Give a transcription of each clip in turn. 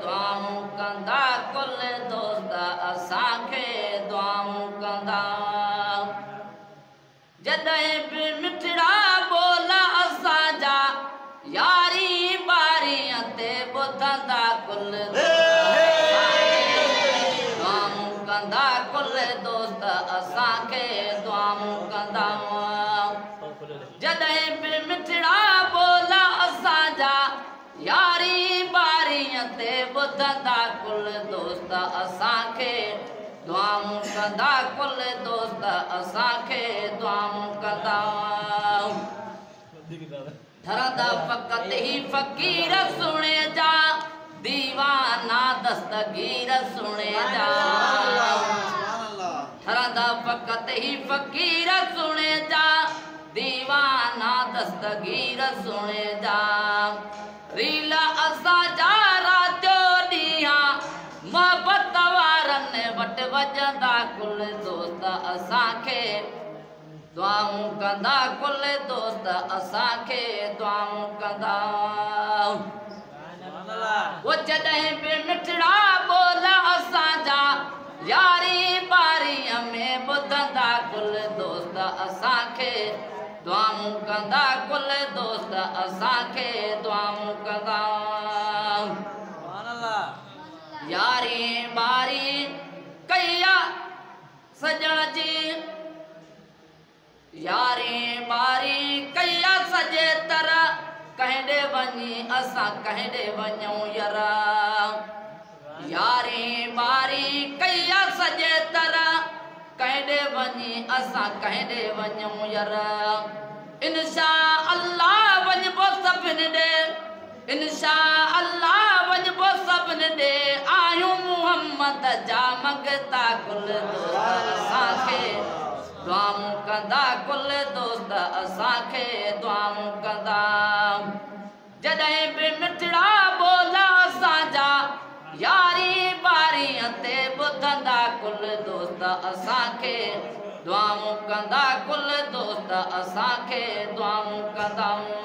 दुआऊं कंदा कुल दोस्त असांखे दुआऊं कंदा जॾहिं बि मिठड़ा बोल असांजा यारी बारीअ ते ॿुधंदा कुल दुआऊं कंदा कुल दोस्त असांखे दुआऊं कंदा जॾहिं बि मिठड़ा बोल असांजा यारी बारीअ ते ॿुधंदा कुल दोस्त असांखे दुआऊं कंदा कुल दोस्त असांखे दुआऊं कंदा धरंदा फ़क़त ही फ़क़ीर सुणे जा दीवाना दस्तगीर सुणे जा धरंदा फ़क़त ही फ़क़ीर सुणे जा दीवाना दस्तगीर सुणे जा रील असांजा रातो ॾींहं मोहबत वारनि वटि वॼंदा कुल दोस्त असांखे दुआऊं कंदा कुल दोस्त असांखे दुआऊं कंदा वो जॾहिं बि मिठड़ा बोल असांजा यारी बारीअ में ॿुधंदा कुल दोस्त असांखे दुआऊं कंदा कुल दोस्त असांखे दुआऊं कंदा यारी बारी कया सजण जी यारी बारी कया सजे तरह कहंदे वञी असां कहंदे वञूं यारा यारी बारी कया सजे तरह कहंदे वञी असां कहंदे वञूं यारा इंशा अल्लाह वञबो सभिनी ॾे इंशा अल्लाह वञबो सभिनी ॾे आहियूं मुहम्मद जा मगता कुल दोस्त असांखे दुआऊं कंदा कुल दोस्त असांखे दुआऊं कंदा जॾहिं बि मिठड़ा बोल असांजा यारी बारीअ ते ॿुधंदा कुल दोस्त असांखे दुआऊं कंदा कुल दोस्त असांखे दुआऊं कंदा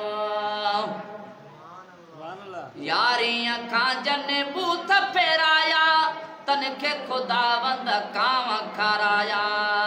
यारीअ खां जन बूथ फेराया तनखे खुदावंद कांव खाराया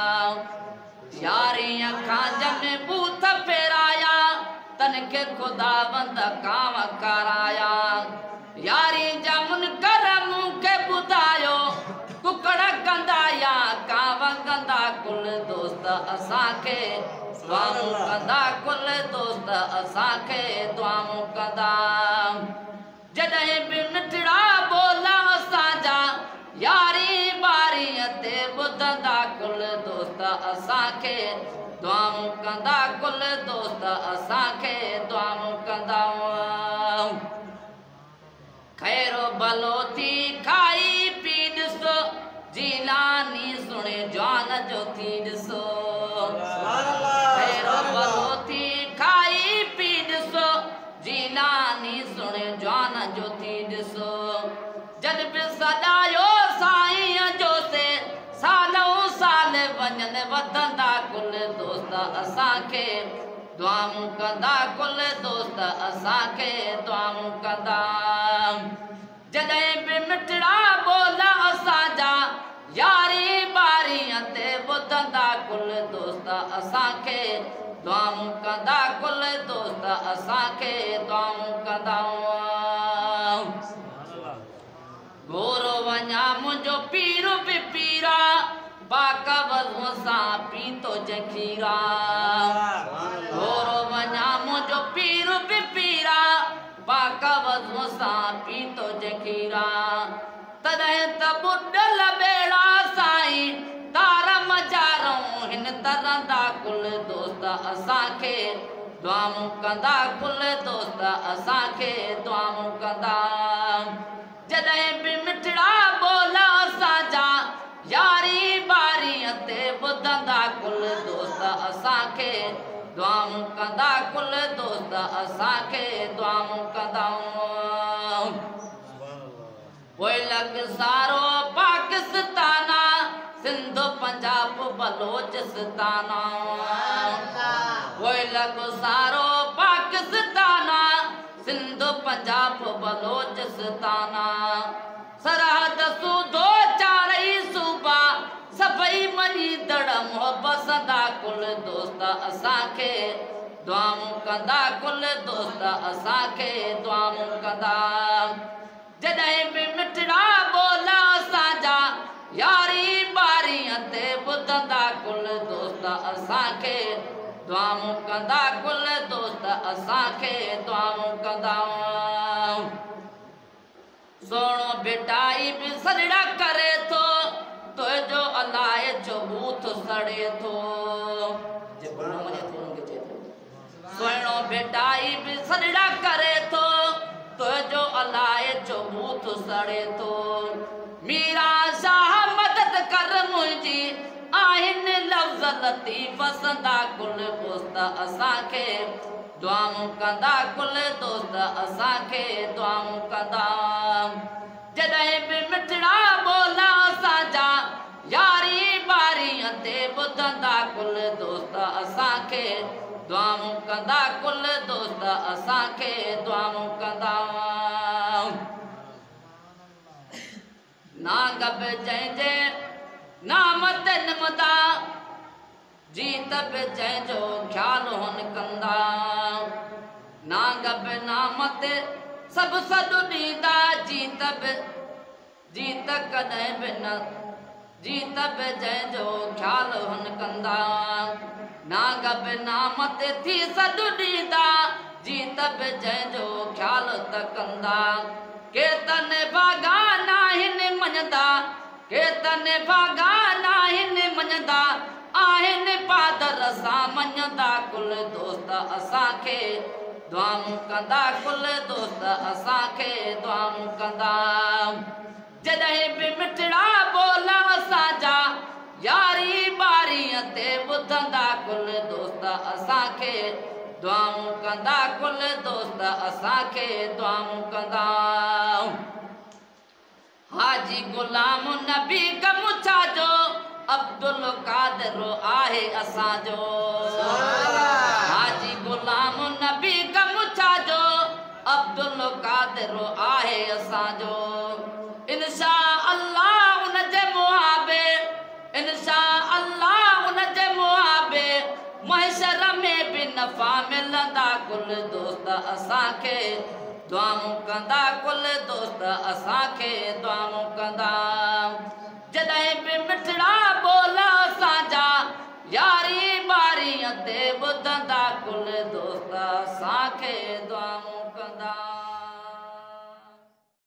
यारीअ खां जन बूथ फेराया तनखे खुदावंद कांव खाराया यारी जा मुनकर मूंखे ॿुधायो कुकड़ कंदा या कांव कंदा कुल दोस्त असांखे दुआऊं कंदा कुल दोस्त असांखे दुआऊं कंदा जॾहिं बि मिठड़ा बोल असांजा यारी बारीअ ते ॿुधंदा कुल दोस्त असांखे दुआऊं कंदा कुल दोस्त असांखे दुआऊं कंदा खैरो भलो थी खाई पी ॾिसो जीलानी सुणे जवान जो थी ॾिसो खैरो भलो थी खाई पी ॾिसो जीलानी सुणे जवान जो थी ॾिसो जॾ बि सॾायो साईं जो से सालों साल वञनि वधंदा कुल दोस्त असांखे दुआऊं कंदा कुल दोस्त असांखे दुआऊं कंदा जॾहिं बि मिठड़ा बोल असांजा यारी बारीअ ते ॿुधंदा कुल दोस्त असांखे दुआऊं कंदा कुल दोस्त असांखे दुआऊं कंदा गोरो वञा मुंहिंजो पीर बि पीरा बाक वज़ूअ सां पीतो जखीरा गोरो वञा मुंहिंजो पीर बि पीरा बाक वज़ूअ सां पीतो जखीरा तॾहिं त ॿुॾल ॿेड़ा साईं तार मजारूं हिन तरंदा कुल दोस्त असांखे दुआऊं कंदा कुल दोस्त असांखे दुआऊं कंदा जॾहिं बि मिठड़ा बोल असांजा यारी बारीअ ते ॿुधंदा कुल दोस्त असांखे दुआऊं कंदा कुल दोस्त असांखे दुआऊं कंदा पोइ लॻ सारो पाकिस्ताना सिंध पंजाब बलोचिस्ताना पोइ लॻ सारो पाकिस्ताना सिंध पंजाब बलोचिस्ताना सरहद सूदो चारई सूबा सभई मनी दड़ मोहब्बत सदा कुल दोस्त असांखे दुआऊं कंदा कुल दोस्त असांखे दुआऊं कंदा जॾहिं बि मिठड़ा ॿोला असांजा यारी बारी ते ॿुधंदा कुल दोस्त असांखे दुआऊं कंदा कुल दोस्त असांखे दुआऊं कंदा सोणो बेटाई बि सजड़ा करे थो तुंहिंजो अलाए जो बूथ सड़े थो सोणो बेटाई बि सजड़ा करे थो तुंहिंजो अलाए जो बूथ सड़े थो मीरा शाह मदद कर मुंहिंजी आहिनि लफ़्ज़ लतीफ़ संदा कुल दोस्त असांखे दुआऊं कंदा कुल दोस्त असांखे दुआऊं कंदा जॾहिं बि मिठड़ा ॿोला असांजा यारी बारी ते ॿुधंदा कुल दोस्त असांखे दुआऊं कंदा कुल दोस्त असांखे दुआऊं कंदा नांग बि जंहिंजे नाम ते निमदा जीत बि जंहिंजो ख़्यालु हुन कंदा नांग बि नाम ते सभु सॾु ॾींदा जीत कॾहिं बि न जीत बि जंहिंजो ख़्यालु हुन कंदा नांग बि नाम ते थी सॾु ॾींदा जीत बि जंहिंजो ख़्यालु त कंदा केतन भागा नाहिनि मञंदा केतन भागा नाहिनि मञंदा आहिनि पादर सां मञंदा कुल दोस्त असांखे दुआऊं कंदा कुल दोस्त असांखे दुआऊं कंदा जॾहिं बि मिठड़ा ॿोला असांजा यारी बारी ते ॿुधंदा कुल दोस्त असांखे दुआऊं कंदा कुल दोस्त असांखे दुआऊं कंदा हाजी गुलाम नबी गमुछा जो अब्दुल कादिर आहे असांजो हाजी गुलाम नबी गमुछा जो अब्दुल कादिर आहे असांजो इंशा अल्लाह उनजे मुआबे इंशा अल्लाह उनजे मुआबे महशर में भी नफ़ा मिलंदा कुल दोस्त असांखे दुआऊं कंदा कुल दोस्त असांखे दुआऊं